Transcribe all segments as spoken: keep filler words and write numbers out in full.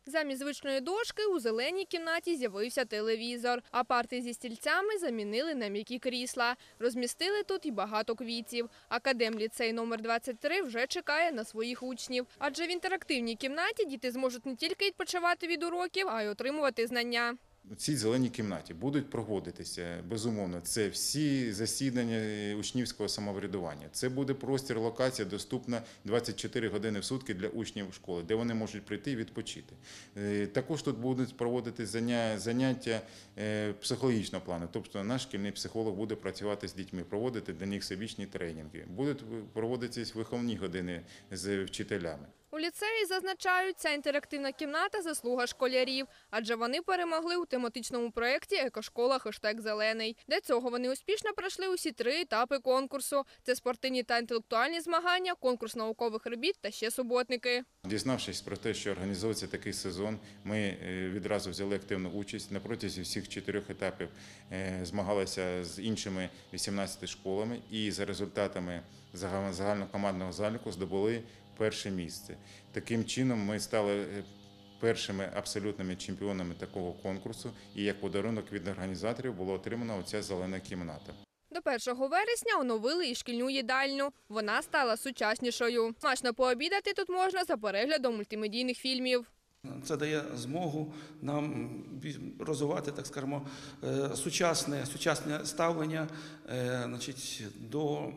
Замість звичної дошки у зеленій кімнаті з'явився телевізор, а парти зі стільцями замінили на м'які крісла. Розмістили тут і багато квітів. Академліцей номер двадцять три вже чекає на своїх учнів. Адже в інтерактивній кімнаті діти зможуть не тільки відпочивати від уроків, а й отримувати знання. У цій зеленій кімнаті будуть проводитися, безумовно, це всі засідання учнівського самоврядування. Це буде простір, локація, доступна двадцять чотири години в сутки для учнів школи, де вони можуть прийти і відпочити. Також тут будуть проводити заняття психологічного плану, тобто наш шкільний психолог буде працювати з дітьми, проводити для них всебічні тренінги. Будуть проводитися виховні години з вчителями. У ліцеї зазначають, ця інтерактивна кімната – заслуга школярів, адже вони перемогли у тематичному проєкті «Екошкола. Хештег Зелений». Для цього вони успішно пройшли усі три етапи конкурсу – це спортивні та інтелектуальні змагання, конкурс наукових робіт та ще суботники. Дізнавшись про те, що організовується такий сезон, ми відразу взяли активну участь. На протязі всіх чотирьох етапів змагалися з іншими вісімнадцятьма школами і за результатами загальнокомандного заліку здобули перше місце. Таким чином ми стали першими абсолютними чемпіонами такого конкурсу і як подарунок від організаторів було отримано оця зелена кімната. До першого вересня оновили і шкільну їдальню. Вона стала сучаснішою. Смачно пообідати тут можна за переглядом мультимедійних фільмів. Це дає змогу нам розвивати, так скажемо, сучасне, сучасне ставлення, значить, до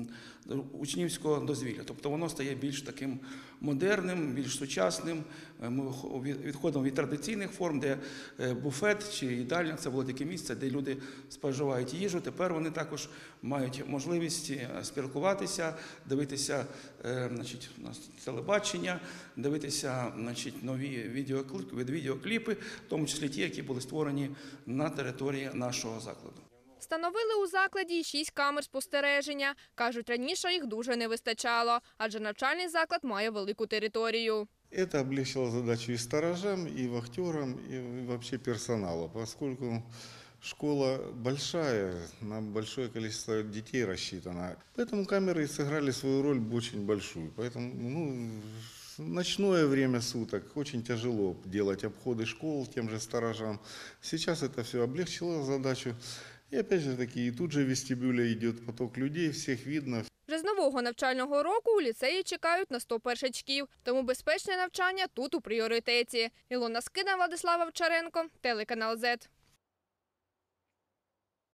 учнівського дозвілля. Тобто воно стає більш таким модерним, більш сучасним. Ми відходимо від традиційних форм, де буфет чи їдальня – це було таке місце, де люди споживають їжу. Тепер вони також мають можливість спілкуватися, дивитися, значить, телебачення, дивитися, значить, нові відеокліпи, відеокліпи, в тому числі ті, які були створені на території нашого закладу. Встановили у закладі і шість камер спостереження. Кажуть, раніше їх дуже не вистачало, адже навчальний заклад має велику територію. Это облегчило задачу и сторожам, и вахтерам, и вообще персоналу, поскольку школа большая, на большое количество детей рассчитана. Поэтому камеры сыграли свою роль очень большую. Поэтому, ну, в ночное время суток очень тяжело делать обходы школ тем же сторожам. Сейчас это все облегчило задачу. И опять же таки, и тут же в вестибюле идет поток людей, всех видно. Вже з нового навчального року у ліцеї чекають на сто першачків, тому безпечне навчання тут у пріоритеті. Ілона Скида, Владислав Овчаренко, телеканал зет.